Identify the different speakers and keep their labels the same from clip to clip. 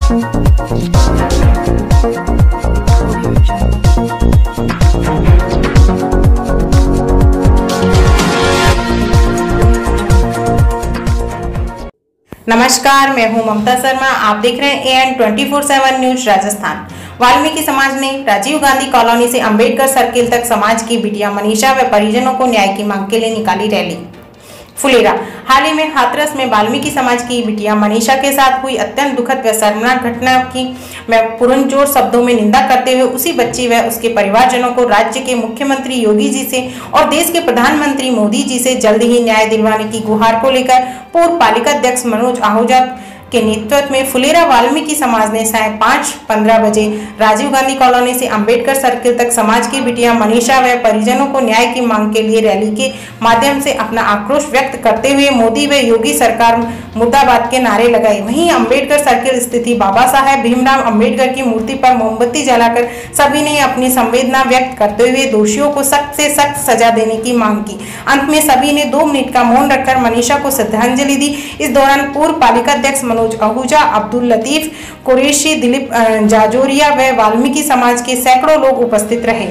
Speaker 1: नमस्कार, मैं हूं ममता शर्मा। आप देख रहे हैं AN 24/7 न्यूज राजस्थान। वाल्मीकि समाज ने राजीव गांधी कॉलोनी से अंबेडकर सर्किल तक समाज की बिटिया मनीषा व परिजनों को न्याय की मांग के लिए निकाली रैली। फुलेरा। हाल ही में हाथरस में वाल्मीकि समाज की बिटिया मनीषा के साथ हुई अत्यंत दुखद व शर्मनाक घटना की मैं पुरजोर शब्दों में निंदा करते हुए उसी बच्ची व उसके परिवारजनों को राज्य के मुख्यमंत्री योगी जी से और देश के प्रधानमंत्री मोदी जी से जल्द ही न्याय दिलवाने की गुहार को लेकर पूर्व पालिका अध्यक्ष मनोज आहूजा के नेतृत्व में फुलेरा वाल्मीकि समाज ने साय 5:15 बजे राजीव गांधी कॉलोनी से अंबेडकर सर्किल तक समाज की बिटिया मनीषा व परिजनों को न्याय की मांग के लिए रैली के माध्यम से अपना आक्रोश व्यक्त करते हुए मोदी व योगी सरकार मुर्दाबाद के नारे लगाए। वहीं अंबेडकर सर्किल स्थित बाबा साहेब भीमराव अंबेडकर की मूर्ति पर मोमबत्ती जलाकर सभी ने अपनी संवेदना व्यक्त करते हुए दोषियों को सख्त से सख्त सजा देने की मांग की। अंत में सभी ने 2 मिनट का मौन रखकर मनीषा को श्रद्धांजलि दी। इस दौरान पूर्व पालिका अध्यक्ष मनोज आहूजा, अब्दुल लतीफ कुरैशी, दिलीप जाजोरिया व वाल्मीकि समाज के सैकड़ों लोग उपस्थित रहे।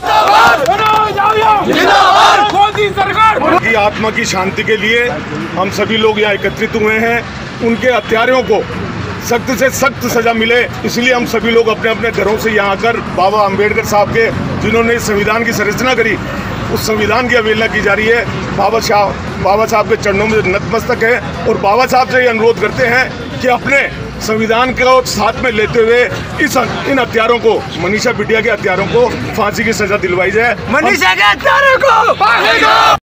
Speaker 2: की आत्मा की शांति के लिए हम सभी लोग यहाँ एकत्रित हुए हैं। उनके हत्यारों को सख्त से सख्त सजा मिले, इसलिए हम सभी लोग अपने अपने घरों से यहाँ आकर बाबा अंबेडकर साहब के, जिन्होंने संविधान की संरचना करी, उस संविधान की अवहेलना की जा रही है। बाबा साहब के चरणों में नतमस्तक है और बाबा साहब से ये अनुरोध करते हैं कि अपने संविधान को साथ में लेते हुए इन हत्यारों को, मनीषा बिटिया के हत्यारों को फांसी की सजा दिलवाई जाए।
Speaker 3: मनीषा के हत्यारों को